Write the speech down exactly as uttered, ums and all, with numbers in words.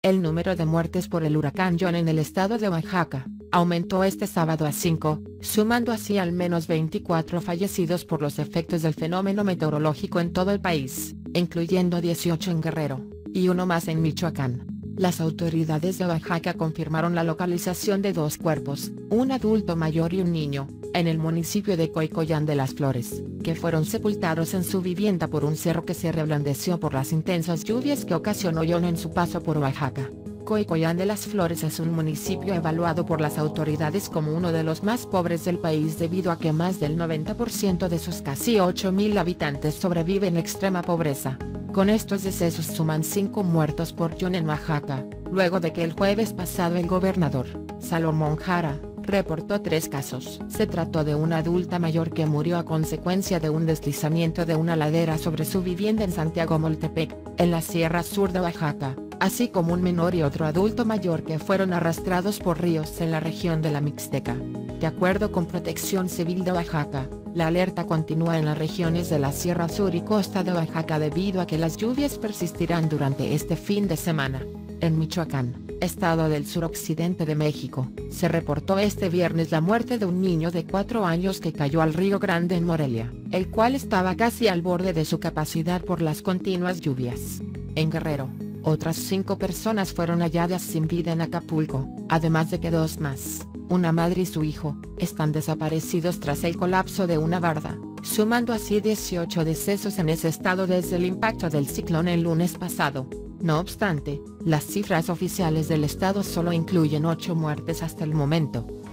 El número de muertes por el huracán John en el estado de Oaxaca aumentó este sábado a cinco, sumando así al menos veinticuatro fallecidos por los efectos del fenómeno meteorológico en todo el país, incluyendo dieciocho en Guerrero, y uno más en Michoacán. Las autoridades de Oaxaca confirmaron la localización de dos cuerpos, un adulto mayor y un niño, en el municipio de Coicoyán de las Flores, que fueron sepultados en su vivienda por un cerro que se reblandeció por las intensas lluvias que ocasionó John en su paso por Oaxaca. Coicoyán de las Flores es un municipio evaluado por las autoridades como uno de los más pobres del país debido a que más del noventa por ciento de sus casi ocho mil habitantes sobrevive en extrema pobreza. Con estos decesos suman cinco muertos por John en Oaxaca, luego de que el jueves pasado el gobernador, Salomón Jara, reportó tres casos. Se trató de una adulta mayor que murió a consecuencia de un deslizamiento de una ladera sobre su vivienda en Santiago Moltepec, en la Sierra Sur de Oaxaca, así como un menor y otro adulto mayor que fueron arrastrados por ríos en la región de la Mixteca. De acuerdo con Protección Civil de Oaxaca, la alerta continúa en las regiones de la Sierra Sur y Costa de Oaxaca debido a que las lluvias persistirán durante este fin de semana. En Michoacán, estado del suroccidente de México, se reportó este viernes la muerte de un niño de cuatro años que cayó al Río Grande en Morelia, el cual estaba casi al borde de su capacidad por las continuas lluvias. En Guerrero, otras cinco personas fueron halladas sin vida en Acapulco, además de que dos más, una madre y su hijo, están desaparecidos tras el colapso de una barda, sumando así dieciocho decesos en ese estado desde el impacto del ciclón el lunes pasado. No obstante, las cifras oficiales del estado solo incluyen ocho muertes hasta el momento.